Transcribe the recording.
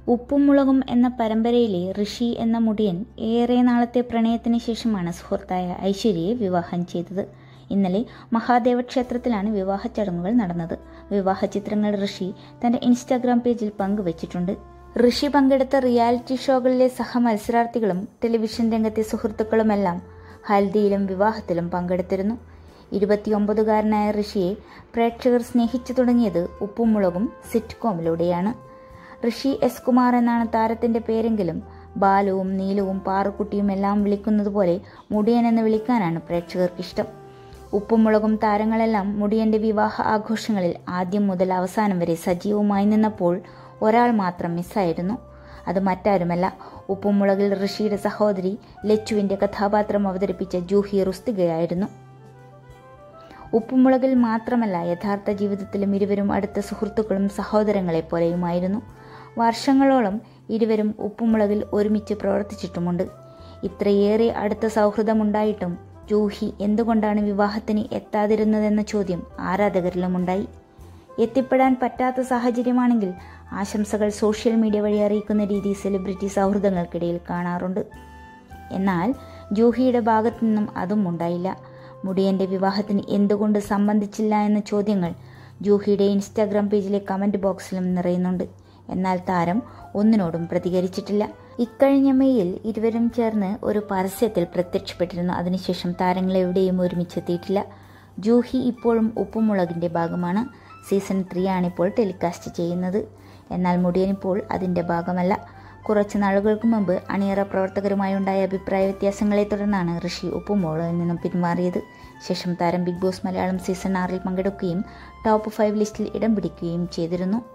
ഉപ്പും മുളകും എന്ന പരമ്പരയിലെ ഋഷി എന്ന മുടിയൻ ഏറെ നാളത്തെ പ്രണയത്തിന് ശേഷമാണ് സുഹൃത്തായ ഐശ്വര്യയെ വിവാഹം ചെയ്തത്. ഇന്നലെ മഹാദേവ ക്ഷേത്രത്തിലാണ് വിവാഹ ചടങ്ങുകൾ നടന്നത്. വിവാഹ ചിത്രങ്ങൾ ഋഷി തന്റെ ഇൻസ്റ്റാഗ്രാം പേജിൽ പങ്കുവച്ചിട്ടുണ്ട്. ഋഷി പങ്കെടുത്ത റിയാലിറ്റി ഷോകളിലെ സഹമത്സരാർത്ഥികളും ടെലിവിഷൻ രംഗത്തെ സുഹൃത്തുക്കളുമെല്ലാം ഹൽദിയിലും വിവാഹത്തിലും പങ്കെടുത്തിരുന്നു. 29കാരനായ ഋഷിയെ പ്രേക്ഷകർ സ്നേഹിച്ചു തുടങ്ങിയത് ഉപ്പും മുളകും സിറ്റ്കോമിലൂടെയാണ്. ഋഷി എസ് കുമാർ എന്നാണ് താരത്തിന്റെ പേരെങ്കിലും ബാലുവും നീലുവും പാറുക്കുട്ടിയും എല്ലാം വിളിക്കുന്നത് പോലെ മുടിയൻ എന്ന് വിളിക്കാനാണ് പ്രേക്ഷകർക്കിഷ്ടം. ഉപ്പും മുളകും താരങ്ങളെല്ലാം മുടിയന്റെ വിവാഹ ആഘോഷങ്ങളിൽ ആദ്യം മുതൽ അവസാനം വരെ സജീവമായി നിന്നപ്പോൾ ഒരാൾ മാത്രം മിസ്സായിരുന്നു. അത് മറ്റാരുമല്ല, ഉപ്പും മുളകിൽ ഋഷിയുടെ സഹോദരി ലച്ചുവിന്റെ കഥാപാത്രം അവതരിപ്പിച്ച ജൂഹി റുസ്തികയായിരുന്നു. ഉപ്പുമുളകിൽ മാത്രമല്ല, യഥാർത്ഥ ജീവിതത്തിലും ഇരുവരും അടുത്ത സുഹൃത്തുക്കളും സഹോദരങ്ങളെ പോലെയുമായിരുന്നു. വർഷങ്ങളോളം ഇരുവരും ഉപ്പുമുളകിൽ ഒരുമിച്ച് പ്രവർത്തിച്ചിട്ടുമുണ്ട്. ഇത്രയേറെ അടുത്ത സൗഹൃദമുണ്ടായിട്ടും ജൂഹി എന്തുകൊണ്ടാണ് വിവാഹത്തിന് എത്താതിരുന്നതെന്ന ചോദ്യം ആരാധകരിലുമുണ്ടായി. എത്തിപ്പെടാൻ പറ്റാത്ത സാഹചര്യമാണെങ്കിൽ ആശംസകൾ സോഷ്യൽ മീഡിയ വഴി അറിയിക്കുന്ന രീതി സെലിബ്രിറ്റി സൗഹൃദങ്ങൾക്കിടയിൽ കാണാറുണ്ട്. എന്നാൽ ജൂഹിയുടെ ഭാഗത്തു നിന്നും അതും ഉണ്ടായില്ല. മുടിയന്റെ വിവാഹത്തിന് എന്തുകൊണ്ട് സംബന്ധിച്ചില്ല എന്ന ചോദ്യങ്ങൾ ജൂഹിയുടെ ഇൻസ്റ്റാഗ്രാം പേജിലെ കമന്റ് ബോക്സിലും നിറയുന്നുണ്ട്. എന്നാൽ താരം ഒന്നിനോടും പ്രതികരിച്ചിട്ടില്ല. ഇക്കഴിഞ്ഞ മെയ്യിൽ ഇരുവരും ചേർന്ന് ഒരു പരസ്യത്തിൽ പ്രത്യക്ഷപ്പെട്ടിരുന്നു. അതിനുശേഷം താരങ്ങൾ എവിടെയും ഒരുമിച്ചെത്തിയിട്ടില്ല. ജൂഹി ഇപ്പോഴും ഉപ്പുമുളകിന്റെ ഭാഗമാണ്. സീസൺ 3 ആണിപ്പോൾ ടെലികാസ്റ്റ് ചെയ്യുന്നത്. എന്നാൽ മുടിയൻ ഇപ്പോൾ അതിന്റെ ഭാഗമല്ല. കുറച്ച് നാളുകൾക്ക് മുമ്പ് അണിയറ പ്രവർത്തകരുമായുണ്ടായ അഭിപ്രായ വ്യത്യാസങ്ങളെ തുടർന്നാണ് ഋഷി ഉപ്പുമുളകിൽ നിന്നും പിന്മാറിയത്. ശേഷം താരം ബിഗ് ബോസ് മലയാളം സീസൺ 6 പങ്കെടുക്കുകയും ടോപ്പ് 5 ലിസ്റ്റിൽ ഇടം പിടിക്കുകയും ചെയ്തിരുന്നു.